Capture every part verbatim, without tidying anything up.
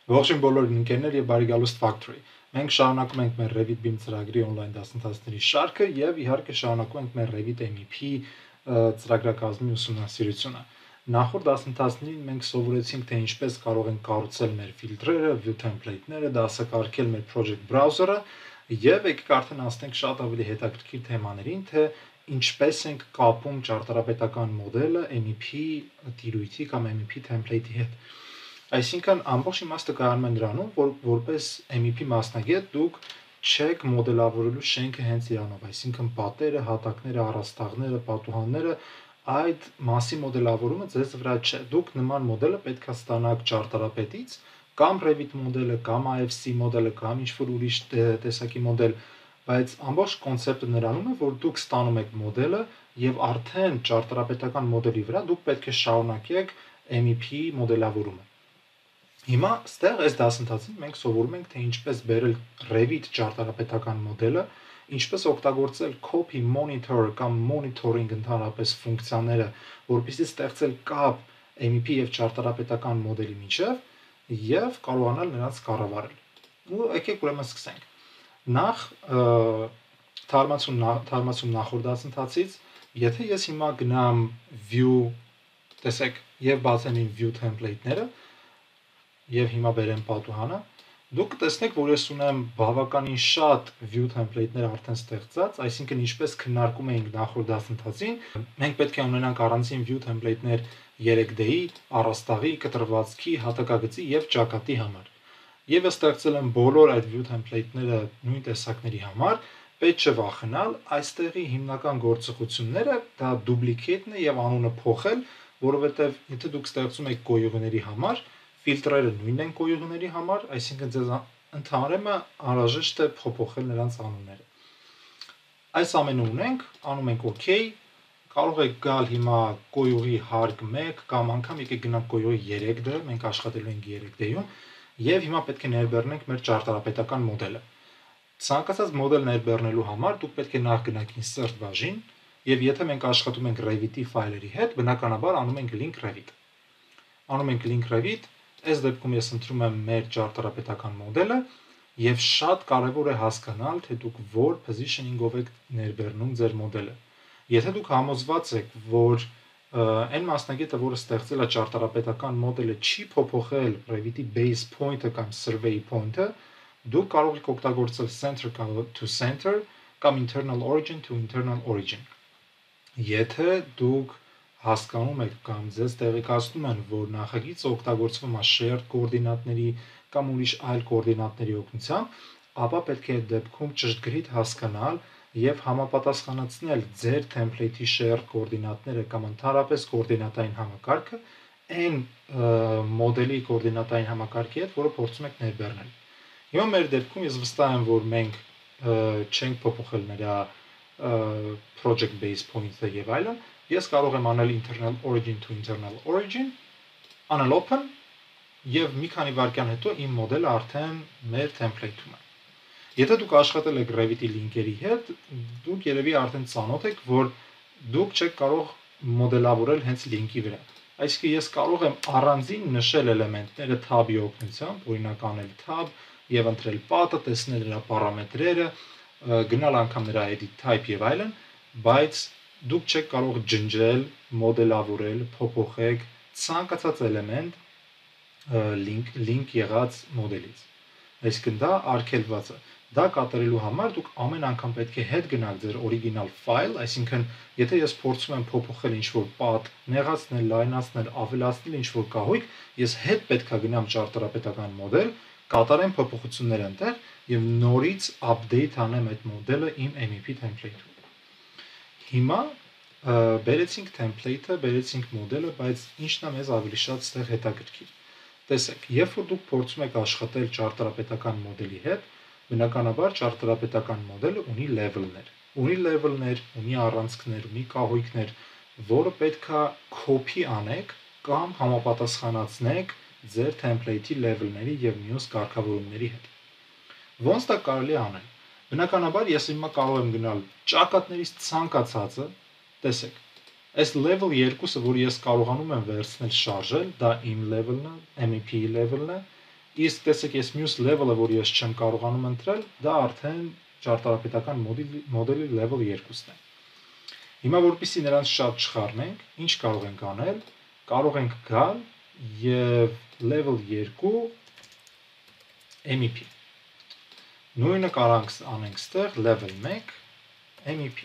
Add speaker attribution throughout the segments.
Speaker 1: Ողջույն բոլոր ընկերներ եւ բարի գալուստ Factory։ Մենք շարունակում ենք մեր Revit բիմ ծրագրի on-line դասընթացների շարքը եւ իհարկե շարունակում ենք մեր Revit M E P ծրագրակազմի ուսումնասիրությունը։ Նախորդ դասընթացներին մենք սովորեցինք, թե ինչպես կարող ենք կառուցել մեր ֆիլտրերը, view template-ները, դասակարգել մեր project browser-ը եւ եկեք արդեն անցնենք շատ ավելի հետաքրքիր թեմաներին, թե ինչպես ենք կապում ճարտարապետական մոդելը M E P տիրույթի կամ M E P template-ի հետ։ Այսինքն ամբողջ իմաստը կայանում է նրանում, որ որպես M E P մասնագետ դուք չեք մոդելավորելու շենքը հենց իրանով, այսինքն պատերը, հատակները, առաստաղները, պատուհանները, այդ մասի մոդելավորումը ձեզ վրա չէ։ Դուք նման մոդելը պետք է ստանաք ճարտարապետից, կամ Revit մոդելը, կամ I F C մոդելը, կամ ինչ-որ ուրիշ տեսակի մոդել, բայց ամբողջ կոնցեպտը նրանում է, որ դուք ստանում եք մոդելը եւ արդեն ճարտարապետական մոդելի վրա դուք պետք է շարունակեք M E P մոդելավորումը։ Հիմա ստեղ այս դասընթացին մենք սովորում ենք, թե ինչպես բերել Revit ճարտարապետական մոդելը, ինչպես օգտագործել copy monitor կամ monitoring ընդհանրապես ֆունկցիաները, որպեսզի ստեղծել կապ M E P եւ ճարտարապետական մոդելի միջև եւ կարողանալ նրանց կառավարել։ Ու եկեք ուրեմն սկսենք։ Նախ թարմացում թարմացում նախորդ դասընթացից, եթե ես հիմա գնամ view, տեսեք, եւ բացեմ իմ view template-ները, եւ հիմա բերեմ պատուհանը, դուք կտեսնեք, որ ես ունեմ բավականին շատ view template-ներ արդեն ստեղծած, այսինքն ինչպես քննարկում էինք նախորդ դասընթացին, մենք պետք է ունենանք առանձին view template-ներ երեք D-ի, առաստաղի, կտրվածքի, հատակագծի եւ ճակատի համար։ Եվ ես ստեղծել եմ բոլոր այդ view template-ները նույն տեսակների համար, պետք չէ վախենալ, այստեղի հիմնական գործողությունները դա duplicate-ն է եւ անունը փոխել, որովհետեւ եթե դուք ստեղծում եք գոյողների համար, ֆիլտրերը նույնն են գոյողների համար, այսինքն ձեզ ընդհանրեմը անհրաժեշտ է փոփոխել նրանց անունները։ Այս ամենը ունենք, անում ենք OK, կարող եք գալ հիմա գոյողի հարկ մեկ կամ անգամ եկեք գնանք գոյողի երեք D, մենք աշխատելու ենք երեք D-ում, եւ հիմա պետք է ներբեռնենք մեր ճարտարապետական մոդելը։ Ցանկացած մոդել ներբեռնելու համար դուք պետք է նախ գնաք insert բաժին, եւ եթե մենք աշխատում ենք Revit-ի ֆայլերի հետ, բնականաբար անում ենք link Revit։ Անում ենք link Revit, այս դեպքում ես ընտրում եմ մեր ճարտարապետական մոդելը եւ շատ կարեւոր է հասկանալ, թե դուք որ positioning-ով եք ներբեռնում ձեր մոդելը։ Եթե դուք համոզված եք, որ այն մասնագետը, որը ստեղծել է ճարտարապետական մոդելը, չի փոփոխել Revit-ի base point-ը կամ survey point-ը, դուք կարող եք օգտագործել center to center կամ internal origin to internal origin։ Եթե դուք հասկանում եք կամ ձեզ տեղեկացնում են, որ նախագիծը օգտագործվում է shared կոորդինատների կամ ուրիշ այլ կոորդինատների օգնությամբ, ապա պետք է այդ դեպքում ճշգրիտ հասկանալ եւ համապատասխանեցնել ձեր template-ի shared կոորդինատները կամ ընդհանրապես կոորդինատային համակարգը այն մոդելի կոորդինատային համակարգի հետ, որը փորձում եք ներբեռնել։ Հիմա մեր դեպքում ես վստահ եմ, որ մենք չենք փոփոխել նրա project base point-ը եւ այլն, ես կարող եմ անել internal origin to internal origin, անել open եւ մի քանի վայրկյան հետո իմ մոդելը արդեն մեր template-ում է։ Եթե դուք աշխատել եք Revit-ի լինկերի հետ, դուք երևի արդեն ծանոթ եք, որ դուք չեք կարող մոդելավորել հենց լինկի վրա։ Այսինքն ես կարող եմ առանձին նշել էլեմենտները tab-ի օգնությամբ, օրինակ անել tab եւ ընտրել պատը, տեսնել նրա պարամետրերը, գնալ անգամ նրա edit type եւ այլն, բայց դուք չեք կարող ջնջել, մոդելավորել, փոփոխել ցանկացած էլեմենտ link link եղած մոդելից։ Այսինքն դա արգելված է։ Դա կատարելու համար դուք ամեն անգամ պետք է հետ գնալ ձեր original file, այսինքն եթե ես փորձում եմ փոփոխել ինչ-որ պատ, նեղացնել, լայնացնել, ավելացնել ինչ-որ կահույք, ես հետ պետք է գնամ ճարտարապետական մոդել, կատարեմ փոփոխություններ այնտեղ եւ նորից update անեմ այդ մոդելը իմ M E P template-ում։ Հիմա բերեցինք template-ը, բերեցինք մոդելը, բայց ինչն է մեզ ավելի շատ ստեղ հետաքրքիր։ Տեսեք, երբ որ դուք փորձում եք աշխատել ճարտարապետական մոդելի հետ, բնականաբար ճարտարապետական մոդելը ունի level-ներ։ Ունի level-ներ, ունի առանցքներ, ունի կահույքներ, որը պետքա copy անեք կամ համապատասխանացնեք ձեր template-ի level-ների եւ մյուս կարգավորումների հետ։ Ոնց դա կարելի է անել։ Բնականաբար ես հիմա կարող եմ գնալ ճակատներից ցանկացածը, տեսեք, այս level երկուսը, որ ես կարողանում եմ վերցնել շարժել, դա իմ level-ն է, M E P-ի level-ն է, Իսկ տեսեք, ես մյուս level-ը, որ ես չեմ կարողանում ընտրել, դա արդեն ճարտարապետական մոդելի level երկուսն է։ Հիմա որպեսզի նրանց շատ չխառնենք, ինչ կարող ենք անել, կարող ենք գալ եւ level two M E P։ Նույնը կարող անենք ստեղ level one M E P։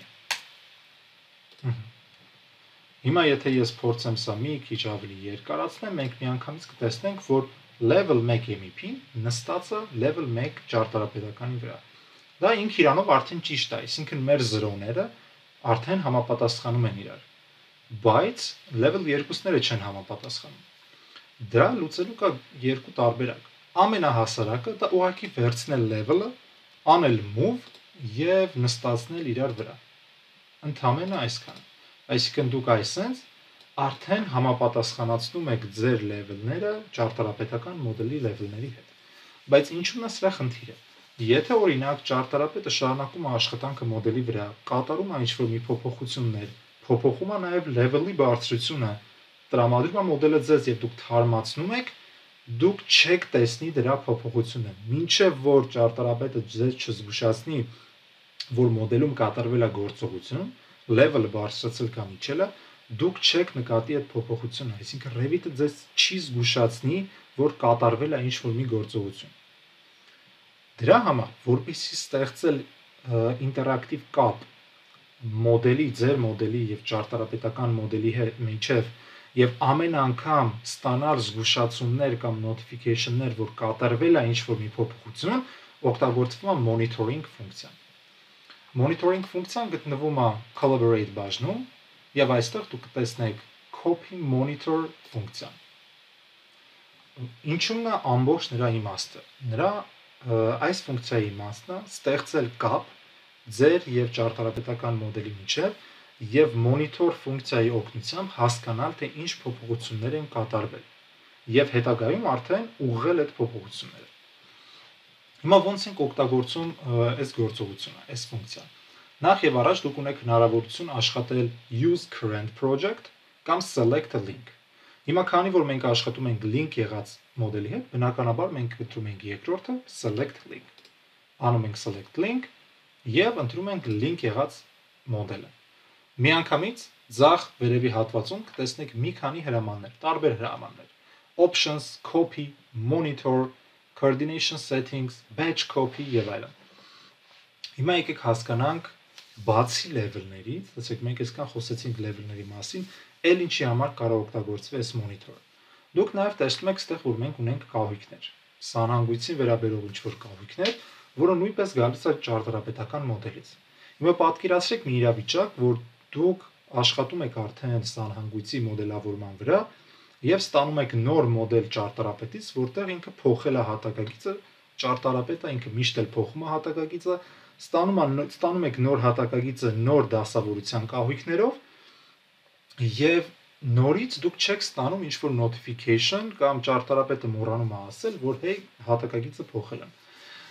Speaker 1: Հիմա եթե ես փորձեմ սա մի քիչ ավելի երկարացնեմ, մենք միանգամից կտեսնենք, որ level one M E P-ն նստած է level one ճարտարապետականի վրա։ Դա ինք իրանով արդեն ճիշտ է, այսինքն մեր զրոները արդեն համապատասխանում են իրար, բայց level two-ները չեն համապատասխանում։ Դա լուծելու կա երկու տարբերակ։ Ամենահասարակը դա ուղղակի վերցնել level-ը, անել move եւ նստացնել իրար վրա։ Ընդամենը այսքան։ Այսինքն դուք այսպես արդեն համապատասխանացնում եք ձեր level-ները ճարտարապետական մոդելի level-ների հետ։ Բայց ինչու՞ն է սրա խնդիրը։ Եթե օրինակ ճարտարապետը շարունակում է աշխատանքը մոդելի վրա, կատարում է ինչ-որ մի փոփոխություններ, փոփոխում է նաև level-ի բարձրությունը, տրամադրում է մոդելը ձեզ եւ դուք թարմացնում եք, դուք չեք տեսնի դրա փոփոխությունը։ Մինչև որ ճարտարապետը ձեզ չզգուշացնի, որ մոդելում կատարվել է գործողություն, level-ը բարձրացել կամ իջել է, դուք չեք նկատի այդ փոփոխությունը, այսինքն Revit-ը ձեզ չի զգուշացնի, որ կատարվել է ինչ-որ մի գործողություն։ Դրա համար, որպեսզի ստեղծել ինտերակտիվ կապ մոդելի, ձեր մոդելի եւ ճարտարապետական մոդելի միջև եւ ամեն անգամ ստանալ զգուշացումներ կամ notification-ներ, որ կատարվել է ինչ-որ մի փոփոխություն, օգտագործվում է monitoring ֆունկցիան։ Monitoring ֆունկցիան գտնվում է collaborate բաժնում եւ այստեղ դուք կտեսնեք copy monitor ֆունկցիան։ Ինչու՞մն է ամբողջ նրա իմաստը։ Նրա այս ֆունկցիայի իմաստն է ստեղծել կապ ձեր եւ ճարտարապետական մոդելի միջև եւ monitor ֆունկցիայի օգնությամբ հասկանալ, թե ինչ փոփոխություններ են կատարվել եւ հետագայում արդեն ուղղել այդ փոփոխությունները։ Հիմա ոնց ենք օգտագործում այս գործողությունը, այս ֆունկցիան։ Նախ եւ առաջ դուք ունեք հնարավորություն աշխատել use current project կամ select a link։ Հիմա քանի որ մենք աշխատում ենք link եղած մոդելի հետ, բնականաբար մենք ընտրում ենք երկրորդը select link։ Անում ենք select link եւ ընտրում ենք link եղած մոդելը։ Միանգամից ձախ վերևի հատվածում կտեսնեք մի քանի հրամաններ, տարբեր հրամաններ. options, copy, monitor, coordination settings, batch copy եւ այլն։ Հիմա եկեք հասկանանք բացի level-ներից, ասեք մենք այսքան խոսեցինք level-ների մասին, ել ինչի համար կարող օգտագործվի այս monitor-ը։ Դուք նաև տեսնում եք ստեղ, որ մենք ունենք կահույքներ։ Սանհանգույցին վերաբերող ինչ-որ կահույքներ, որը նույնպես գալիս է ճարտարապետական մոդելից։ Հիմա պատկերացրեք մի իրավիճակ, որ դուք աշխատում եք արդեն սանհանգույցի մոդելավորման վրա եւ ստանում եք նոր մոդել ճարտարապետից, որտեղ ինքը փոխել է հատակագիծը, ճարտարապետը ինքը միշտ էլ փոխում է հատակագիծը, ստանում է ստանում եք նոր հատակագիծը նոր դասավորության կահույքներով եւ նորից դուք չեք ստանում ինչ-որ notification կամ ճարտարապետը մոռանում է ասել, որ հեյ հատակագիծը փոխել են։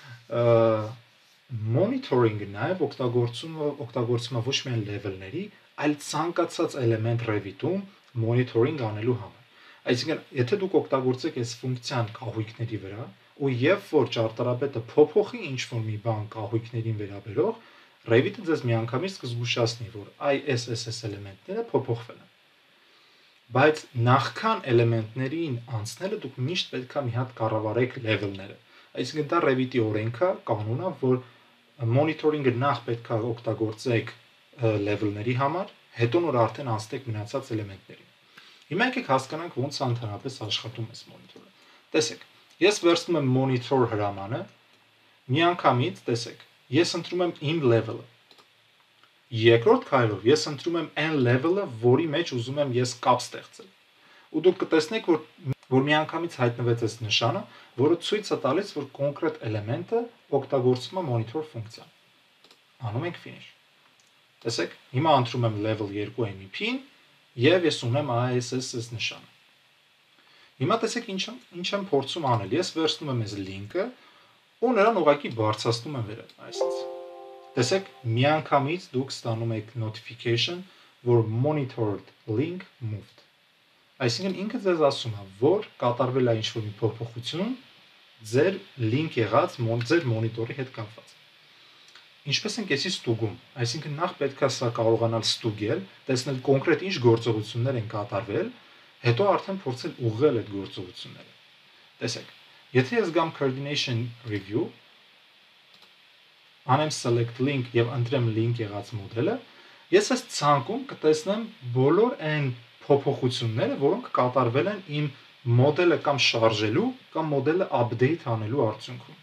Speaker 1: Monitoring-ը նաև օգտագործում օգտագործում է ոչ միայն level-ների, այլ ցանկացած էլեմենտ Revit-ում monitoring անելու համար։ Այսինքն, եթե դուք օգտագործեք այս ֆունկցիան կահույքների վրա, ու երբ որ ճարտարապետը փոփոխի ինչ-որ մի բան կահույքներին վերաբերող, Revit-ը ձեզ միանգամից կզգուշացնի, որ այ այս այս էլեմենտները փոփոխվել են։ Բայց նախքան էլեմենտներին անցնելը դուք միշտ պետք է մի հատ կառավարեք level-ները։ Այսինքն դա Revit-ի օրենքը, կանոնն է, որ monitoring-ը նախ պետք է օգտագործեք level-ների համար, հետո նոր արդեն անցնեք մնացած էլեմենտներին։ Հիմա եկեք հասկանանք ոնց է ընդհանրապես աշխատում այս monitor-ը։ Տեսեք, ես վերցնում եմ monitor հրամանը, միանգամից տեսեք, ես ընտրում եմ իմ level-ը։ Երկրորդ քայլով ես ընտրում եմ այն level-ը, որի մեջ ուզում եմ ես կապ ստեղծել։ Ու դուք կտեսնեք, որ որ միանգամից հայտնվեց այս նշանը, որը ցույց է տալիս, որ կոնկրետ էլեմենտը օգտագործվում է monitor ֆունկցիան։ Անում ենք finish։ Տեսեք, հիմա ընտրում եմ level two M E P-ին եւ ես ունեմ այս այս նշանը։ Հիմա տեսեք ինչ ինչ եմ փորձում անել։ Ես վերցնում եմ այս link-ը ու նրան ուղղակի բարձրացնում եմ վերև, այսպես։ Տեսեք, միանգամից դուք ստանում եք notification, որ monitored link moved։ Այսինքն ինքը ձեզ ասում է, որ կատարվել է ինչ-որ մի փոփոխություն ձեր link եղած ձեր մոնիտորի հետ կապված։ Ինչպես ենք էսի ստուգում, այսինքն նախ պետք է սա կարողանալ ստուգել, տեսնել կոնկրետ ինչ գործողություններ են կատարվել, հետո արդեն փորձել ուղղել այդ գործողությունները։ Տեսեք, եթե ես գամ coordination review, անեմ select link եւ ընտրեմ link եղած մոդելը, ես այս ցանկում կտեսնեմ բոլոր այն փոփոխությունները, որոնք կատարվել են իմ մոդելը կամ շարժելու կամ մոդելը update անելու արդյունքում։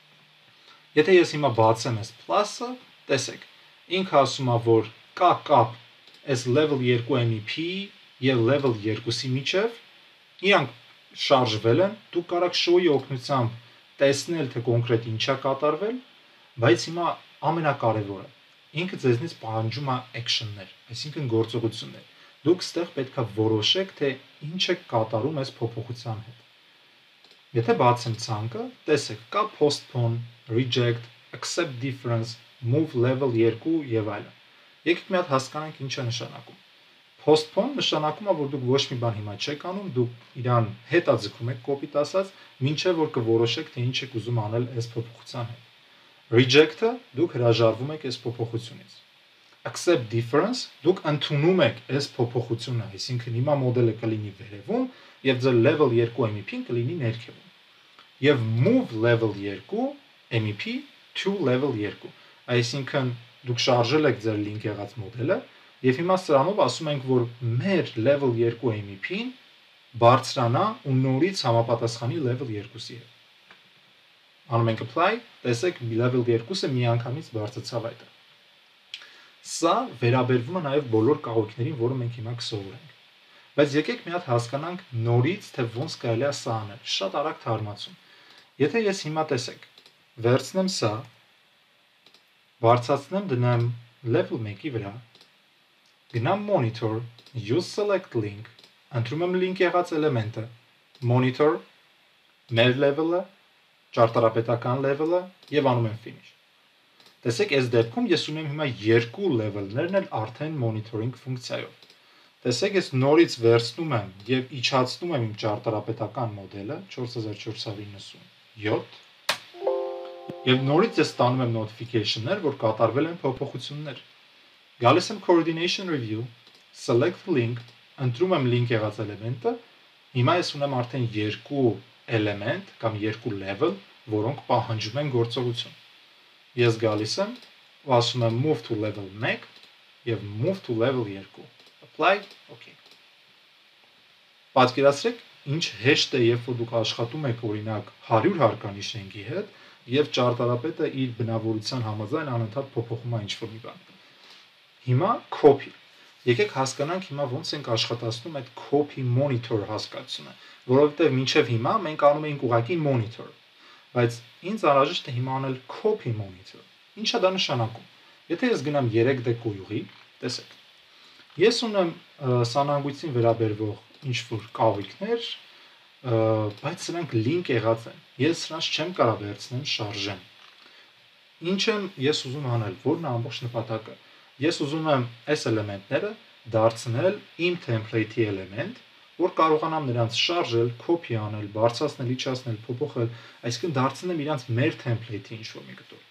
Speaker 1: Եթե ես հիմա բացեմ այս plus-ը, տեսեք, ինքը ասում է, որ կա կապ այս level two M E P եւ level two-ի միջև, իրանք շարժվել են, դուք կարող show-ի օգնությամբ տեսնել, թե կոնկրետ ինչ է կատարվել, բայց հիմա ամենակարևորը, ինքը ձեզնից պահանջում է action-ներ, այսինքն գործողություններ։ Դուք ստեղ պետք է որոշեք, թե ինչ եք կատարում այս փոփոխության հետ։ Եթե բացեմ ցանկը, տեսեք, կա postpone, reject, accept difference, move level two եւ այլն։ Եկեք մի հատ հասկանանք ինչ է նշանակում։ Postpone նշանակում է, որ դուք ոչ մի բան հիմա չեք անում, դուք իրան հետա ձգում եք կոպիտ ասած, մինչև որ կորոշեք, թե ինչ եք ուզում անել այս փոփոխության հետ։ Reject-ը դուք հրաժարվում եք այս փոփոխությունից։ Accept difference դուք ընդունում եք այս փոփոխությունը, այսինքն հիմա մոդելը կլինի վերևում եւ ձեր level two M E P-ն կլինի ներքևում։ Եվ move level two M E P to level two, այսինքն դուք շարժել եք ձեր link եղած մոդելը եւ հիմա սրանով ասում ենք, որ մեր level two M E P-ն բարձրանա ու նորից համապատասխանի level two-ի հետ։ Անում ենք apply, տեսեք level two-ը միանգամից բարձրացավ այդ։ Սա վերաբերվում է նաև բոլոր կահույքներին, որը մենք հիմա կսովորենք։ Բայց եկեք մի հատ հասկանանք նորից, թե ոնց կարելի է սա անել։ Շատ արագ թարմացում։ Եթե ես հիմա տեսեք, վերցնեմ սա, բարձրացնեմ դնեմ level one-ի վրա, գնամ monitor, use select link, ընտրում եմ link եղած էլեմենտը, monitor, մեր level-ը, ճարտարապետական level-ը եւ անում եմ finish։ Տեսեք, այս դեպքում ես ունեմ հիմա երկու level-ներն էլ արդեն monitoring ֆունկցիայով։ Տեսեք, ես նորից վերցնում եմ եւ իջացնում եմ իմ ճարտարապետական մոդելը four thousand four hundred ninety-seven եւ նորից ես ստանում եմ notification-ներ, որ կատարվել են փոփոխություններ։ Գալիս եմ coordination review, select link, ընտրում եմ link եղած էլեմենտը, հիմա ես ունեմ արդեն երկու էլեմենտ կամ երկու level, որոնք պահանջում են գործողություն։ Ես գալիս եմ ու ասում եմ move to level one եւ move to level two. Apply, okay. Պատկերացրեք, ինչ հեշտ է, երբ որ դուք աշխատում եք օրինակ one hundred հարկանի շենքի հետ եւ ճարտարապետը իր բնավորության համաձայն անընդհատ փոփոխում է ինչ-որ մի բան։ Հիմա copy։ Եկեք հասկանանք հիմա ոնց ենք աշխատացնում այդ copy monitor հասկացությունը, որովհետեւ մինչեւ հիմա մենք անում էինք ուղղակի monitor, բայց ինձ անհրաժեշտ է հիմա անել copy monitor։ Ինչ է դա նշանակում։ Եթե ես գնամ three D կոյուղի, տեսեք։ Ես ունեմ սանանգույցին վերաբերվող ինչ-որ կահույքներ, բայց սրանք link եղած են։ Ես սրանց չեմ կարող վերցնեմ շարժեմ։ Ինչ եմ ես ուզում անել, որն է ամբողջ նպատակը։ Ես ուզում եմ այս էլեմենտները դարձնել իմ template-ի էլեմենտ, որ կարողանամ նրանց շարժել, copy անել, բարձրացնել, իջացնել, փոփոխել, այսինքն դարձնեմ իրանց մեր template-ի ինչ-որ մի կտոր։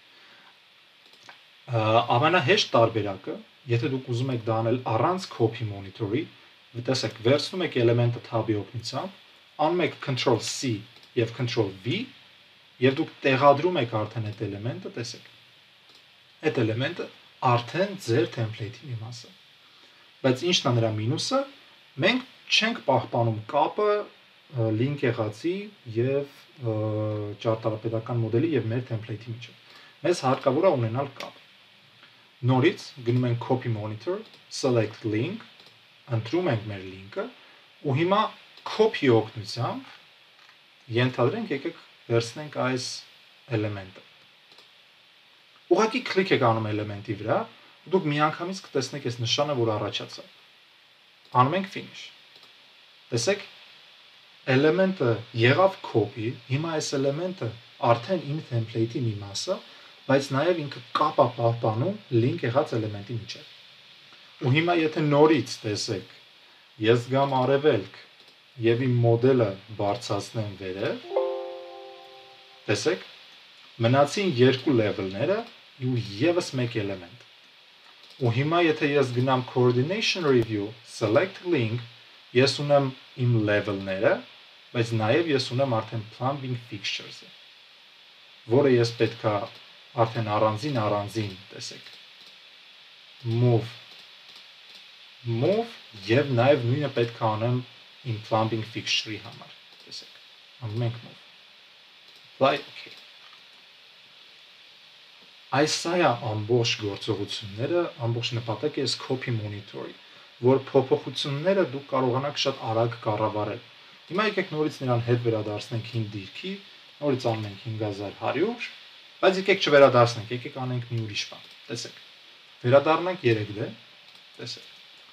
Speaker 1: Ամենահեշտ տարբերակը, եթե դուք ուզում եք դա անել առանց copy monitor-ի, տեսեք, վերցնում եք էլեմենտը tab-ի օգնությամբ, անում եք control C եւ control V, եւ դուք տեղադրում եք արդեն այդ էլեմենտը, տեսեք։ Այդ էլեմենտը արդեն ձեր template-ի մի մասը։ Բայց ինչն է նրա մինուսը, մենք չենք պահպանում կապը link եղածի եւ ճարտարապետական մոդելի եւ մեր template-ի միջեւ։ Մեզ հարկավոր է ունենալ կապ։ Նորից գնում ենք copy monitor, select link, ընտրում ենք մեր link-ը ու հիմա copy օգնությամբ ենթադրենք եկեք վերցնենք այս էլեմենտը։ Ուղղակի click եք անում էլեմենտի վրա, ու դուք միանգամից կտեսնեք այս նշանը, որ առաջացավ։ Անում ենք finish։ Տեսեք, էլեմենտը եղավ copy, հիմա այս էլեմենտը արդեն իմ template-ի մի մասը, բայց նաև ինքը կապ է պահպանում link եղած էլեմենտի միջև։ Ու հիմա եթե նորից տեսեք, ես գամ արևելք եւ իմ մոդելը բարձրացնեմ վերև, Տեսեք, մնացին երկու level-ները ու եւս մեկ element։ Ու հիմա եթե ես գնամ coordination review, select link, ես ունեմ իմ level-ները, բայց նաեւ ես ունեմ արդեն plumbing fixtures-ը, որը ես պետքա արդեն առանձին առանձին, տեսեք, move move եւ նաեւ նույնը պետք է անեմ իմ plumbing fixture-ի համար, տեսեք, անում ենք move, apply, okay։ Այս սա է ամբողջ գործողությունները, ամբողջ նպատակը է copy monitor-ի, որ փոփոխությունները դուք կարողանաք շատ արագ կառավարել։ Հիմա եկեք նորից նրան հետ վերադարձնենք հին դիրքի, նորից անում ենք հինգ հազար հարյուր, բայց եկեք չվերադարձնենք, եկեք անենք մի ուրիշ բան, տեսեք։ Վերադառնանք երեք դե, տեսեք։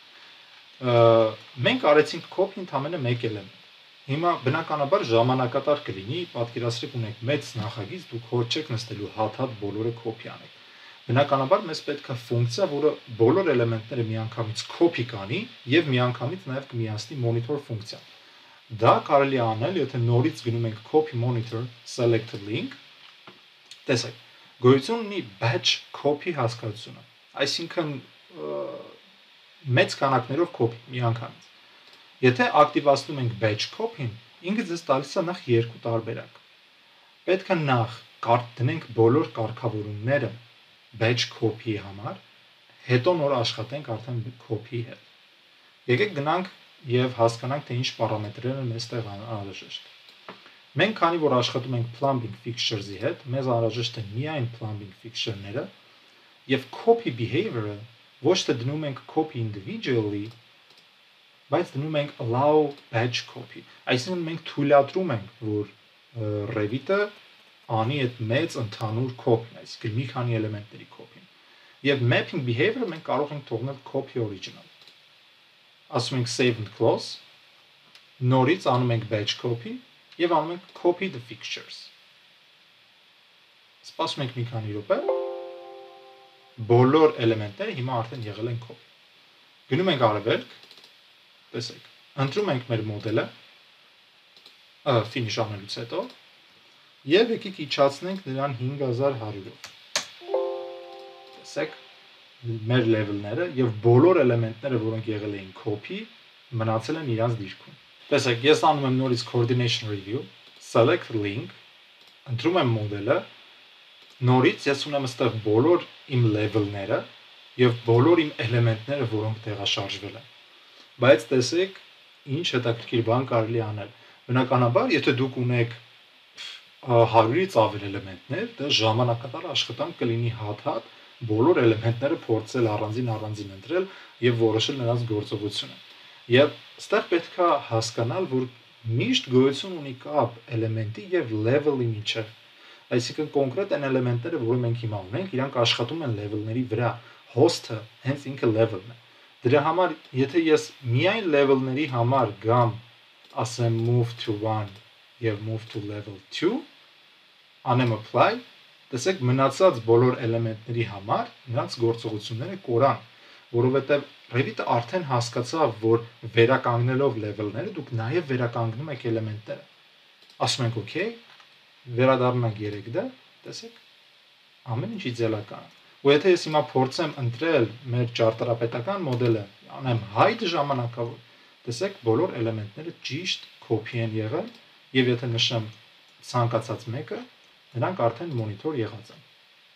Speaker 1: Մենք արեցինք copy ընդամենը մեկ element։ Հիմա բնականաբար ժամանակատար կլինի, պատկերացրեք ունեք մեծ նախագիծ, դուք հոտ չեք նստելու հատ-հատ բոլորը copy անեք։ Բնականաբար մեզ պետք է ֆունկցիա, որը բոլոր էլեմենտները միանգամից copy կանի եւ միանգամից նաեւ կմիացնի monitor ֆունկցիան։ Դա կարելի է անել, եթե նորից գնում ենք copy monitor select link, տեսեք, գոյություն ունի batch copy հասկացությունը, այսինքն մեծ քանակներով copy միանգամից։ Եթե ակտիվացնում ենք batch copy-ն, ինքը ձեզ տալիս է նախ երկու տարբերակ։ Պետք է նախ դնենք բոլոր կարգավորումները batch copy-ի համար, հետո նոր աշխատենք արդեն copy-ի հետ։ Եկեք գնանք եւ հասկանանք, թե ինչ պարամետրեր են մեստեղ անհրաժեշտ։ Մենք քանի որ աշխատում ենք plumbing fixtures-ի հետ, մեզ անհրաժեշտ է միայն plumbing fixture-ները եւ copy behavior-ը ոչ թե դնում ենք copy individually, բայց դնում ենք allow batch copy։ Այսինքն մենք թույլատրում ենք, որ Revit-ը անի այդ մեծ ընդհանուր copy-ն, այսինքն մի քանի էլեմենտների copy-ն։ Եվ mapping behavior-ը մենք կարող ենք թողնել copy original։ Ասում ենք save and close, նորից անում ենք batch copy եւ անում ենք copy the fixtures։ Սպասում ենք մի քանի րոպե, բոլոր էլեմենտները հիմա արդեն եղել են copy։ Գնում ենք արևելք, տեսեք, ընտրում ենք մեր մոդելը, finish անելուց հետո, եւ եկեք իջացնենք նրան հինգ հազար հարյուրով։ Տեսեք, մեր level-ները եւ բոլոր էլեմենտները, որոնք եղել էին copy, մնացել են իրանց դիրքում։ Տեսեք, ես անում եմ նորից coordination review, select link, ընտրում եմ մոդելը, նորից ես ունեմ այստեղ բոլոր իմ level-ները եւ բոլոր իմ էլեմենտները, որոնք տեղաշարժվել են։ Բայց տեսեք, ինչ հետաքրքիր բան կարելի անել։ Բնականաբար, եթե դուք ունեք հարյուրից ավել էլեմենտներ, դա ժամանակատար աշխատանք կլինի հատ-հատ բոլոր էլեմենտները փորձել առանձին առանձին ընտրել եւ որոշել նրանց գործողությունը։ Եվ այստեղ պետք է հասկանալ, որ միշտ գոյություն ունի կապ էլեմենտի եւ level-ի միջեւ։ Այսինքն կոնկրետ այն էլեմենտները, որը մենք հիմա ունենք, իրանք աշխատում են level-ների վրա։ Host-ը հենց ինքը level-ն է։ Դրա համար, եթե ես միայն level-ների համար գամ, ասեմ move to one եւ move to level two, անեմ apply, տեսեք մնացած բոլոր էլեմենտների համար նրանց գործողությունները կորան, որովհետեւ Revit-ը արդեն հասկացավ, որ վերականգնելով level-ները դուք նաեւ վերականգնում եք էլեմենտները։ Ասում ենք OK, վերադառնանք երեք դե, տեսեք, ամեն ինչ իդեալական է։ Ու եթե ես հիմա փորձեմ ընտրել մեր ճարտարապետական մոդելը, անեմ hide ժամանակավոր, տեսեք, բոլոր էլեմենտները ճիշտ copy են եղել, եւ եթե նշեմ ցանկացած մեկը, նրանք արդեն մոնիտոր եղած են։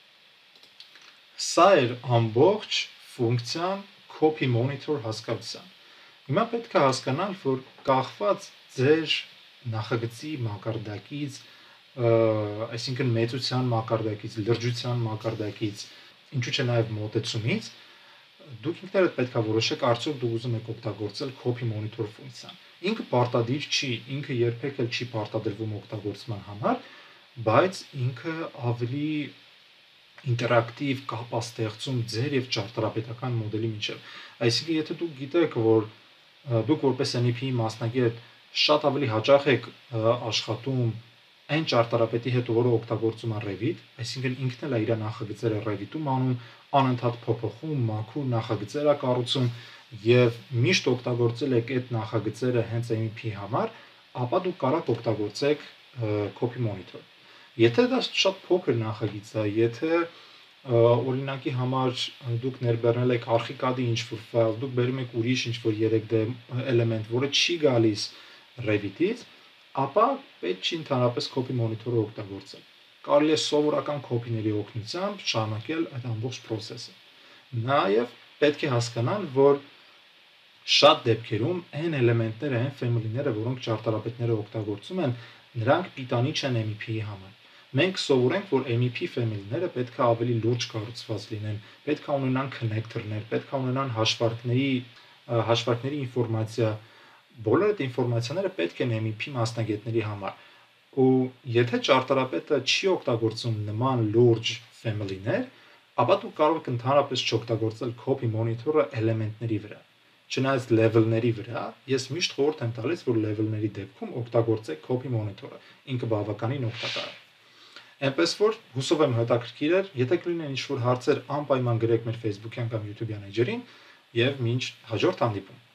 Speaker 1: Սա էր ամբողջ ֆունկցիան copy monitor հասկացության։ Հիմա պետք է հասկանալ, որ կախված ձեր նախագծի մակարդակից, այսինքն մեծության մակարդակից, լրջության մակարդակից, ինչու՞ չէ նաև մոտեցումից, դուք ինքներդ պետք է որոշեք, արդյոք դուք ուզում եք օգտագործել copy monitor ֆունկցիան։ Ինքը պարտադիր չի, ինքը երբեք էլ չի պարտադրվում օգտագործման համար, բայց ինքը ավելի ինտերակտիվ կապ է ստեղծում ձեր եւ ճարտարապետական մոդելի միջեւ։ Այսինքն, եթե դուք գիտեք, որ դուք որպես N E P-ի մասնագետ շատ ավելի հաճախ եք աշխատում այն ճարտարապետի հետ, որը օգտագործում է Revit, այսինքն ինքն էլ է իր նախագծերը Revit-ում անում, անընդհատ փոփոխում, մաքուր նախագծեր է կառուցում եւ միշտ օգտագործել եք այդ նախագծերը հենց N E P-ի համար, ապա դուք կարող օգտագործեք copy monitor։ Եթե դա շատ փոքր նախագիծ է, եթե օրինակի համար դուք ներբեռնել եք archicad-ի ինչ-որ ֆայլ, դուք բերում եք ուրիշ ինչ-որ երեք դե էլեմենտ, որը չի գալիս Revit-ից, ապա պետք չի ընդհանրապես copy monitor-ը օգտագործել։ Կարելի է սովորական copy-ների օգնությամբ շարունակել այդ ամբողջ process-ը։ Նաև պետք է հասկանալ, որ շատ դեպքերում այն էլեմենտները, այն family-ները, որոնք ճարտարապետները օգտագործում են, նրանք պիտանի չեն M E P-ի համար։ Մենք սովորենք, որ M E P family-ները պետք է ավելի լուրջ կառուցված լինեն, պետք է ունենան connector-ներ, պետք է ունենան հաշվարկների հաշվարկների ինֆորմացիա, բոլոր այդ ինֆորմացիաները պետք են M E P մասնագետների համար։ Ու եթե ճարտարապետը չի օգտագործում նման լուրջ family-ներ, ապա դու կարող եք ընդհանրապես չօգտագործել copy monitor-ը էլեմենտների վրա։ Չնայած level-ների վրա, ես միշտ խորհուրդ եմ տալիս, որ level-ների դեպքում օգտագործեք copy monitor-ը։ Ինքը բավականին օգտակար է։ Այնպես որ հուսով եմ հետաքրքիր էր, եթե կլինեն ինչ-որ հարցեր, անպայման գրեք մեր Facebook-յան կամ YouTube-յան էջերին, եւ մինչ հաջորդ հանդիպում։